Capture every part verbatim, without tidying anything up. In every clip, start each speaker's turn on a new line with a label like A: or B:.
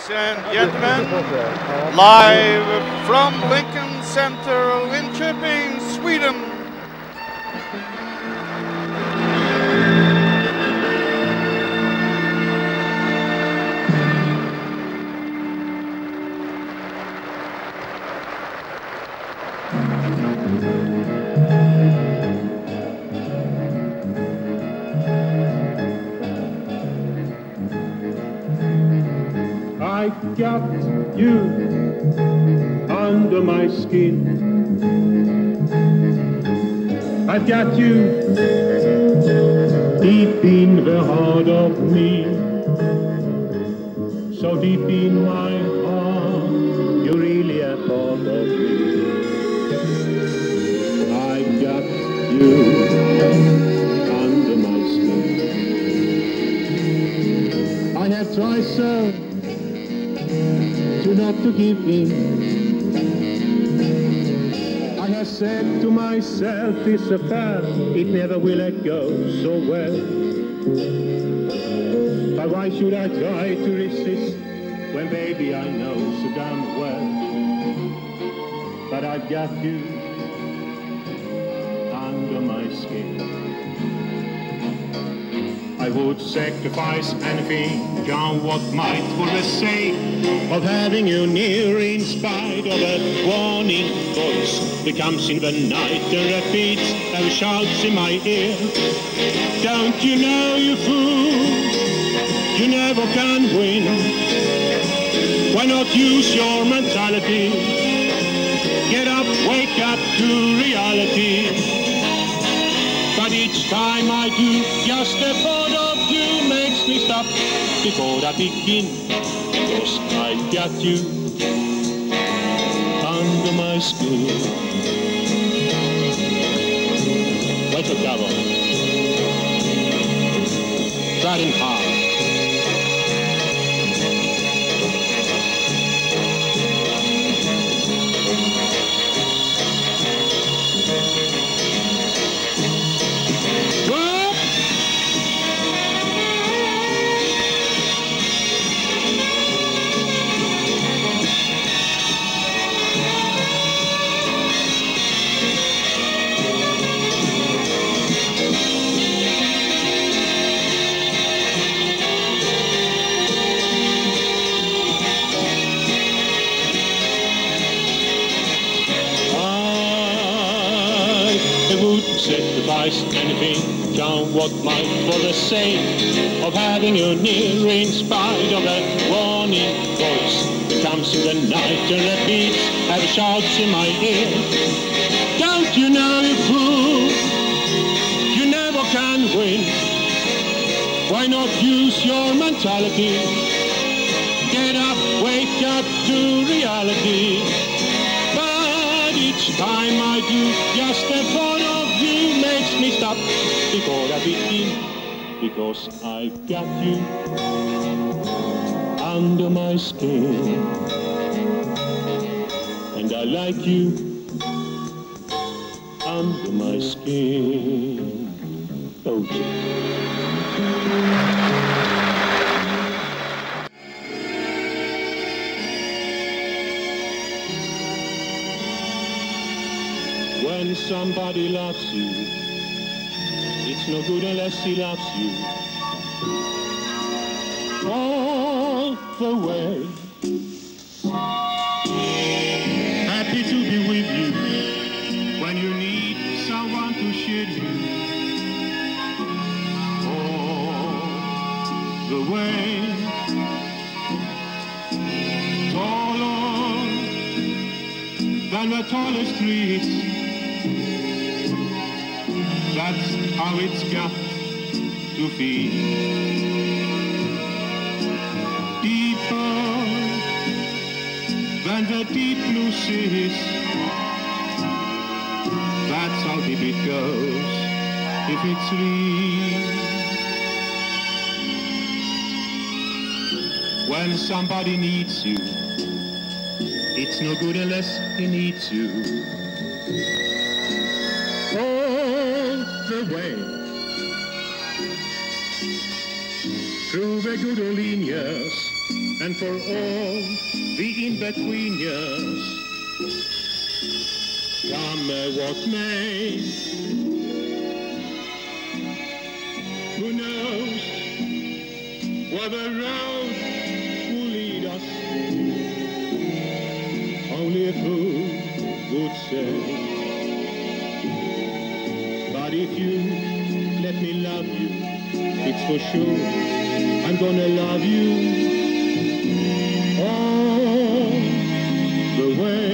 A: and gentlemen, live from Lincoln Center, Linköping, Sweden.
B: I got you under my skin. I've got you deep in the heart of me. So deep in my heart, you're really a part of me. I got you under my skin. I have tried so to not to give in. I have said to myself, this affair, it never will go so well. But why should I try to resist when baby I know so damn well that I've got you under my skin. I would sacrifice anything, John, what might for the sake of having you near, in spite of a warning voice that comes in the night and repeats and shouts in my ear. Don't you know, you fool, you never can win. Why not use your mentality? Get up, wake up to reality. But each time I do, just the thought of you makes me stop before I begin. Because I've got you under my skin. Wait for double. Riding hard. I would sacrifice anything, John, what might for the sake of having you near, in spite of that warning voice that comes in the night and repeats and shouts in my ear. Don't you know, you fool, you never can win. Why not use your mentality? Get up, wake up to reality. But each time I do, just the thought of you makes me stop before I begin. Because I've got you under my skin. And I like you under my skin. Oh, yeah. When somebody loves you, it's no good unless he loves you all the way. Happy to be with you when you need someone to shield you all the way. Taller than the tallest trees, that's how it's got to feel. Deeper than the deep blue seas, that's how deep it goes if it's real. When somebody needs you, it's no good unless he needs you. The way through the good old years, and for all the in-between years. Come what may, who knows where the road will lead us? Only a fool would say. But if you let me love you, it's for sure I'm gonna love you all the way.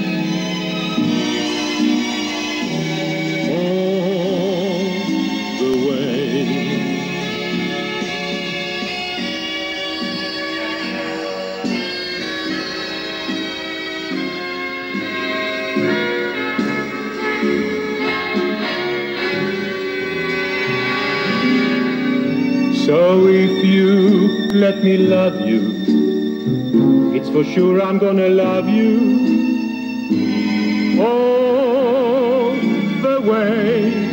B: So if you let me love you, it's for sure I'm gonna love you all the way.